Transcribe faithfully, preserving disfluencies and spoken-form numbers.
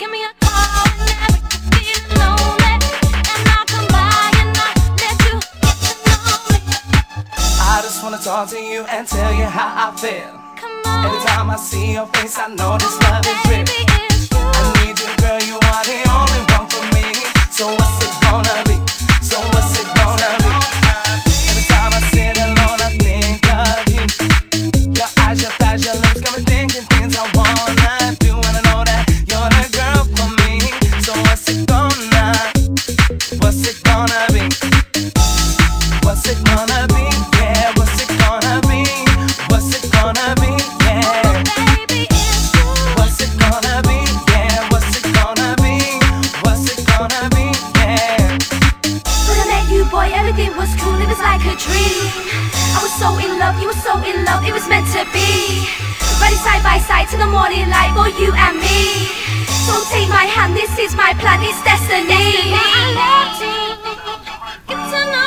Give me a call whenever you're feeling lonely, and I'll come by and I'll let you get to know me. I just wanna talk to you and tell you how I feel. Come on. Every time I see your face, I know this love is real. Baby, it's you. I need you, girl, you are the only one for me. So what's it gonna be? So what's it gonna be? Every time I sit alone, I think of you. Your eyes, your thighs, your lips got me thinking things I wanna do. And I know that you're the girl for me. So what's it gonna, what's it gonna be? What's it gonna be? Yeah, what's it gonna be? What's it gonna be? Yeah. Baby, it's you. What's it gonna be? Yeah, what's it gonna be? What's it gonna be? Yeah. When I met you, boy, everything was cool, it was like a dream. I was so in love, you were so in love, it was meant to be. Riding side by side to the morning light, boy, you and me. So take my hand, this is my plan, it's destiny. I love to get to know